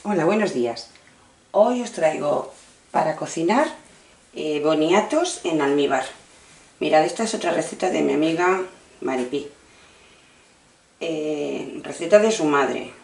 Hola, buenos días. Hoy os traigo para cocinar boniatos en almíbar. Mirad, esta es otra receta de mi amiga Maripí. Receta de su madre.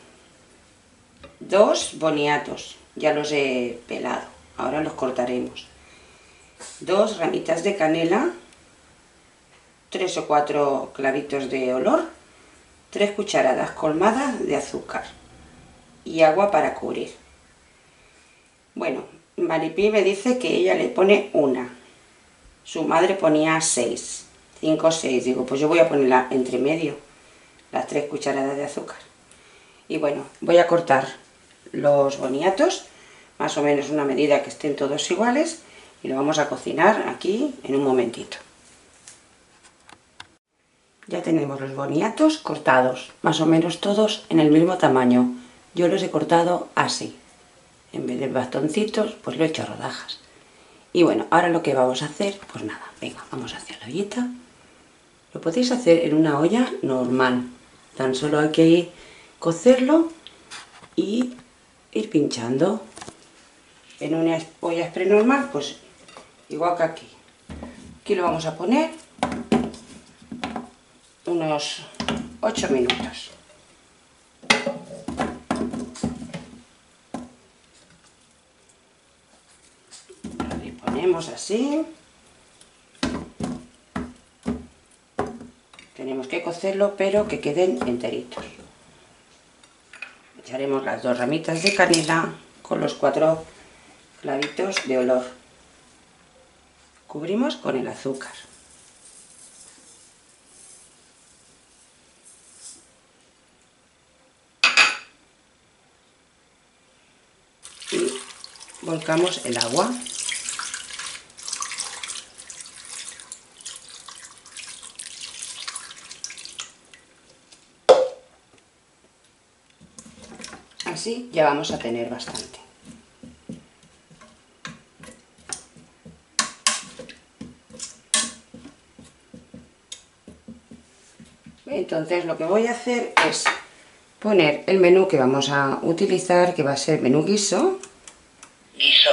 2 boniatos, ya los he pelado, ahora los cortaremos. 2 ramitas de canela, 3 o 4 clavitos de olor, 3 cucharadas colmadas de azúcar y agua para cubrir. Bueno, Maripí me dice que ella le pone una, su madre ponía 6, 5 o 6, digo, pues yo voy a ponerla entre medio, las 3 cucharadas de azúcar. Y bueno, voy a cortar los boniatos, más o menos una medida que estén todos iguales, y lo vamos a cocinar aquí en un momentito. Ya tenemos los boniatos cortados, más o menos todos en el mismo tamaño. Yo los he cortado así. En vez de bastoncitos, pues lo he hecho a rodajas. Y bueno, ahora lo que vamos a hacer, pues nada, venga, vamos hacia la ollita. Lo podéis hacer en una olla normal. Tan solo hay que cocerlo y ir pinchando. En una olla express normal, pues igual que aquí. Aquí lo vamos a poner unos 8 minutos. Le ponemos así. Tenemos que cocerlo, pero que queden enteritos. Echaremos las 2 ramitas de canela con los 4 clavitos de olor. Cubrimos con el azúcar. Y volcamos el agua. Así ya vamos a tener bastante. Entonces lo que voy a hacer es poner el menú que vamos a utilizar, que va a ser menú guiso. Guiso.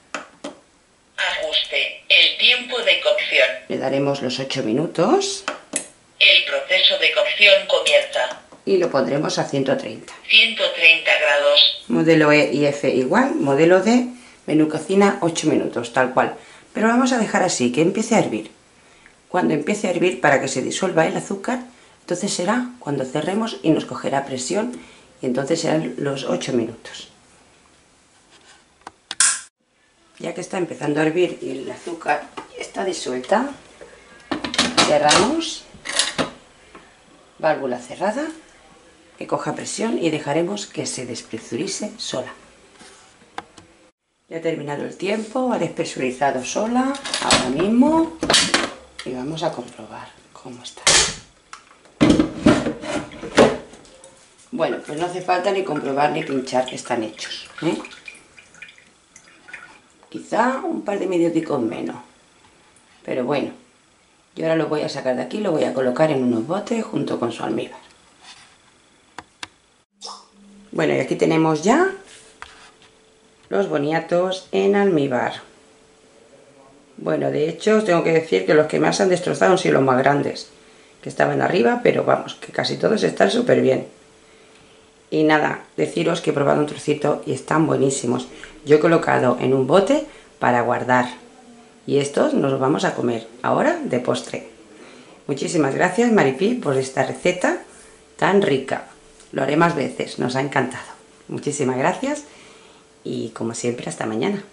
Ajuste. El tiempo de cocción. Le daremos los 8 minutos. El proceso de cocción comienza. Y lo pondremos a 130. 130 grados. Modelo E y F igual, modelo D, menú cocina 8 minutos, tal cual. Pero lo vamos a dejar así, que empiece a hervir. Cuando empiece a hervir, para que se disuelva el azúcar, entonces será cuando cerremos y nos cogerá presión, y entonces serán los 8 minutos. Ya que está empezando a hervir y el azúcar está disuelta, cerramos, válvula cerrada, que coja presión y dejaremos que se despresurice sola. Ya ha terminado el tiempo, ha despresurizado sola, ahora mismo, y vamos a comprobar cómo está. Bueno, pues no hace falta ni comprobar ni pinchar que están hechos, ¿eh? Quizá un par de minuticos menos, pero bueno, yo ahora lo voy a sacar de aquí, lo voy a colocar en unos botes junto con su almíbar. Bueno, y aquí tenemos ya los boniatos en almíbar. Bueno, de hecho os tengo que decir que los que más han destrozado han sido los más grandes, que estaban arriba, pero vamos, que casi todos están súper bien. Y nada, deciros que he probado un trocito y están buenísimos. Yo he colocado en un bote para guardar. Y estos nos los vamos a comer ahora de postre. Muchísimas gracias, Maripí, por esta receta tan rica. Lo haré más veces, nos ha encantado. Muchísimas gracias y como siempre, hasta mañana.